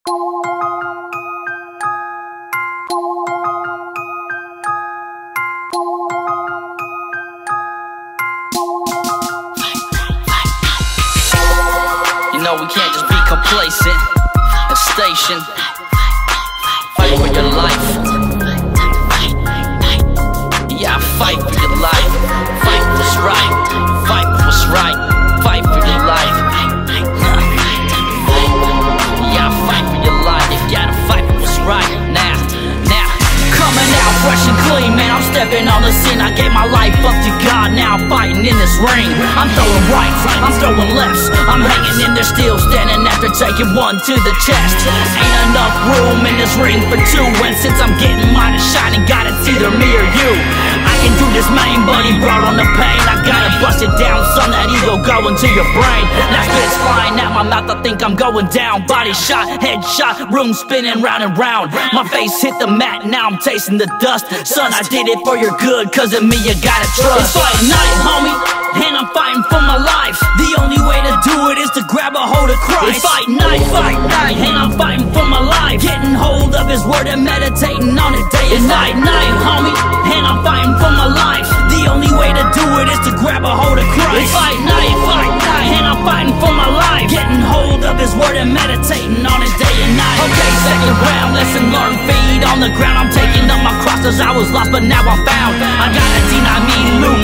You know we can't just be complacent and station. Fight for your life. Yeah, fight for your life. Fight for what's right. Fight for what's right. Fight for your life. Yeah, fight for your life. You gotta fight for what's right. Now, coming out fresh and clean, man. I'm stepping on the scene. I gave my life up to God. Now I'm fighting in this ring. I'm throwing rights, I'm throwing lefts. I'm hanging in there still, standing after taking one to the chest. Ain't enough room in this ring for two, and since I'm getting mine to shining, God, it's either me or you. I can do this, man, but he brought on the pain. I gotta bust it down, son, that ego go into your brain. Now spit's flying out my mouth, I think I'm going down. Body shot, head shot, room spinning round and round. My face hit the mat, now I'm tasting the dust. Son, I did it for your good, cause of me you gotta trust. It's fight night, homie, and I'm fighting for my life. The only way to do it is to grab a hold of Christ. It's fight night, and I'm fighting for my life. Getting hold of His word and meditating on it day and night, homie, and I'm fighting for my life. The only way to do it is to grab a hold of Christ. It's fight night, and I'm fighting for my life. Getting hold of His word and meditating on it day and night. Okay, second round, lesson learned, feet on the ground. I'm taking up my cross cause I was lost but now I'm found. I gotta deny me, Luke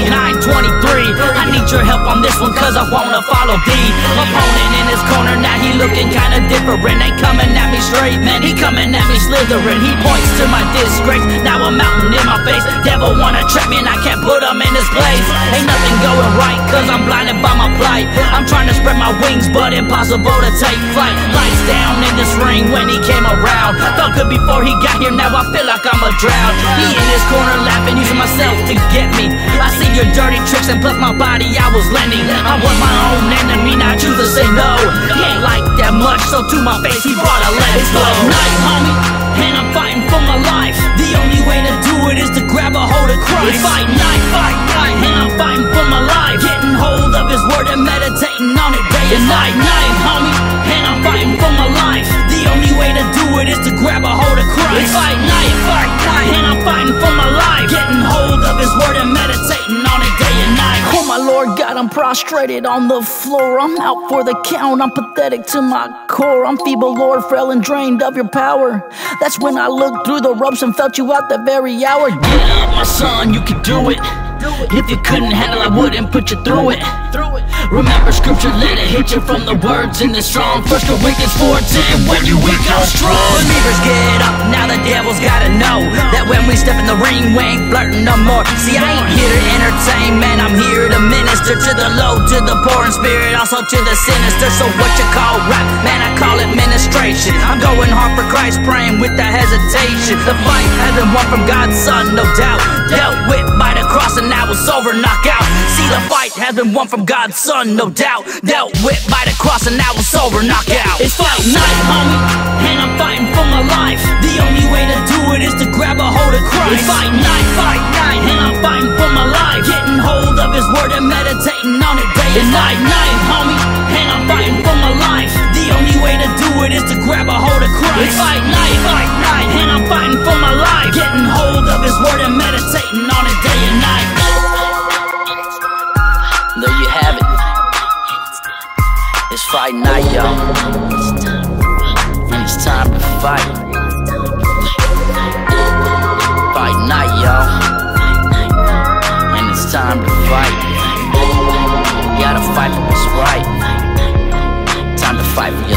9:23. I need your help on this one cause I wanna follow thee. Opponent in his corner, now he looking kinda different. Ain't coming at me straight, man, he coming at me slithering. He points to my disgrace, now a mountain in my face. Devil wanna trap me and I can't put him in his place. Ain't nothing going right cause I'm blinded by my plight. I'm trying to spread my wings but impossible to take flight. Lights down in this ring when he came around. Felt good before he got here, now I feel like I'ma drown. He in his corner laughing, using myself to get me. I see your dirty tricks and plus my body I was lending. I was my own enemy, now I choose to say no. He ain't like that much, so to my face he brought a let it flow. It's night, homie, and I'm fighting for my life. The only way to do it is to grab a hold of Christ. It's fight night, and I'm fighting for my life. Getting hold of His word and meditating on it day and night, homie, and I'm fighting for my life. The only way to do it is to grab a hold of Christ. It's fight night, and I'm fighting for my life. Getting hold of His word and meditating on it day and night. Oh my Lord God, I'm prostrated on the floor. I'm out for the count, I'm pathetic to my core. I'm feeble, Lord, frail and drained of your power. That's when I looked through the ropes and felt you out that very hour. Get up, my son, you can do it. If you couldn't handle it, I wouldn't put you through it. Remember scripture, let it hit you from the words in the song. 1 Corinthians 4:10, when you weak, I'm strong. Believers get up, now the devil's gotta know that when we step in the ring, we ain't flirting no more. See, I ain't here to entertain, man, I'm here to minister to the low, to the poor in spirit, also to the sinister. So what you call rap, man, I call it ministration. I'm going hard for Christ, praying without hesitation. The fight has been won from God's Son, no doubt. Dealt with by the cross and now it's over, knockout. See, the fight has been won from God's Son, no doubt. Dealt with by the cross and now it's over, knockout. It's fight night, homie, and I'm fighting for my life. The only way to do it is to grab a hold of Christ. It's fight night, and I'm fighting for my life. Getting hold of His word and meditating on it day and night, homie, and I'm fighting for my life. The only way to do it is to grab a hold of Christ. It's fight night, and I'm fighting for my life. Getting hold of His word and meditating on it day and night. There you have it. It's fight night, y'all. And it's time to fight. Fight night, y'all. And it's time to fight. You gotta fight for what's right. Time to fight for your